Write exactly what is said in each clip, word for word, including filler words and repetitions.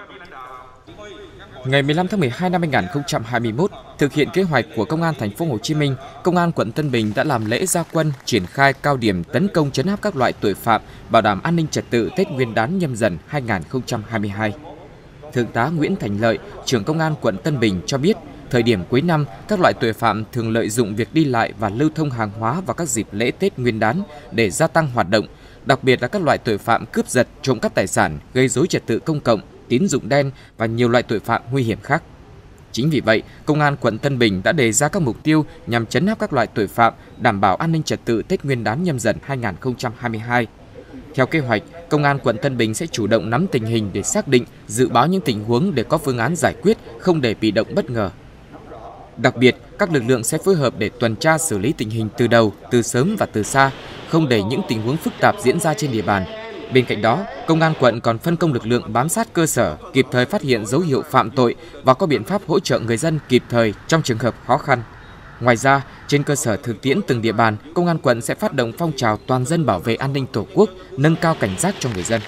Ngày mười lăm tháng mười hai năm hai nghìn không trăm hai mươi mốt, thực hiện kế hoạch của Công an Thành phố Hồ Chí Minh, Công an quận Tân Bình đã làm lễ ra quân triển khai cao điểm tấn công trấn áp các loại tội phạm, bảo đảm an ninh trật tự Tết Nguyên đán Nhâm Dần hai nghìn không trăm hai mươi hai. Thượng tá Nguyễn Thành Lợi, trưởng Công an quận Tân Bình cho biết, thời điểm cuối năm, các loại tội phạm thường lợi dụng việc đi lại và lưu thông hàng hóa vào các dịp lễ Tết Nguyên đán để gia tăng hoạt động, đặc biệt là các loại tội phạm cướp giật, trộm cắp tài sản, gây rối trật tự công cộng, tín dụng đen và nhiều loại tội phạm nguy hiểm khác. Chính vì vậy, Công an quận Tân Bình đã đề ra các mục tiêu nhằm trấn áp các loại tội phạm, đảm bảo an ninh trật tự Tết Nguyên đán Nhâm Dần hai nghìn không trăm hai mươi hai. Theo kế hoạch, Công an quận Tân Bình sẽ chủ động nắm tình hình để xác định, dự báo những tình huống để có phương án giải quyết, không để bị động bất ngờ. Đặc biệt, các lực lượng sẽ phối hợp để tuần tra xử lý tình hình từ đầu, từ sớm và từ xa, không để những tình huống phức tạp diễn ra trên địa bàn. Bên cạnh đó, Công an quận còn phân công lực lượng bám sát cơ sở, kịp thời phát hiện dấu hiệu phạm tội và có biện pháp hỗ trợ người dân kịp thời trong trường hợp khó khăn. Ngoài ra, trên cơ sở thực tiễn từng địa bàn, Công an quận sẽ phát động phong trào toàn dân bảo vệ an ninh Tổ quốc, nâng cao cảnh giác cho người dân.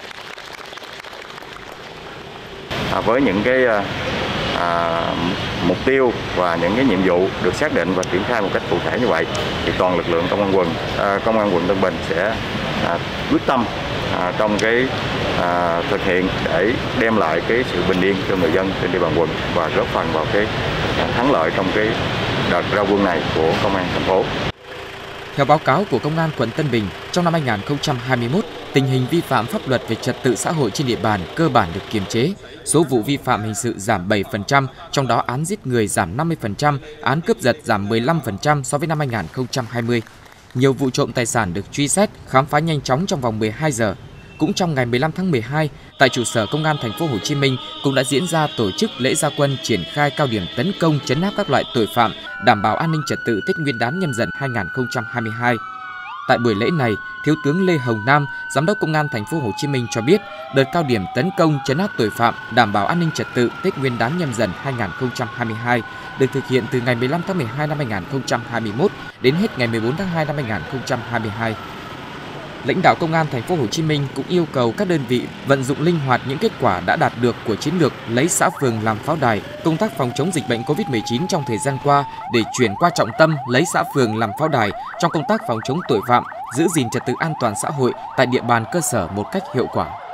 À, với những cái à, mục tiêu và những cái nhiệm vụ được xác định và triển khai một cách cụ thể như vậy, thì toàn lực lượng công an quận, à, công an quận Tân Bình sẽ à, quyết tâm à, trong cái à, thực hiện để đem lại cái sự bình yên cho người dân trên địa bàn quận và góp phần vào cái thắng lợi trong cái đợt ra quân này của công an thành phố. Theo báo cáo của Công an quận Tân Bình, trong năm hai nghìn không trăm hai mươi mốt, tình hình vi phạm pháp luật về trật tự xã hội trên địa bàn cơ bản được kiềm chế. Số vụ vi phạm hình sự giảm bảy phần trăm, trong đó án giết người giảm năm mươi phần trăm, án cướp giật giảm mười lăm phần trăm so với năm hai nghìn không trăm hai mươi. Nhiều vụ trộm tài sản được truy xét, khám phá nhanh chóng trong vòng mười hai giờ. Cũng trong ngày mười lăm tháng mười hai, tại trụ sở Công an Thành phố Hồ Chí Minh cũng đã diễn ra tổ chức lễ ra quân triển khai cao điểm tấn công trấn áp các loại tội phạm, đảm bảo an ninh trật tự Tết Nguyên đán Nhâm Dần hai nghìn không trăm hai mươi hai. Tại buổi lễ này, Thiếu tướng Lê Hồng Nam, Giám đốc Công an Thành phố Hồ Chí Minh cho biết, đợt cao điểm tấn công trấn áp tội phạm, đảm bảo an ninh trật tự Tết Nguyên đán Nhâm Dần hai nghìn không trăm hai mươi hai được thực hiện từ ngày mười lăm tháng mười hai năm hai nghìn không trăm hai mươi mốt đến hết ngày mười bốn tháng hai năm hai nghìn không trăm hai mươi hai. Lãnh đạo Công an Thành phố Hồ Chí Minh cũng yêu cầu các đơn vị vận dụng linh hoạt những kết quả đã đạt được của chiến lược lấy xã phường làm pháo đài, công tác phòng chống dịch bệnh Covid mười chín trong thời gian qua để chuyển qua trọng tâm lấy xã phường làm pháo đài trong công tác phòng chống tội phạm, giữ gìn trật tự an toàn xã hội tại địa bàn cơ sở một cách hiệu quả.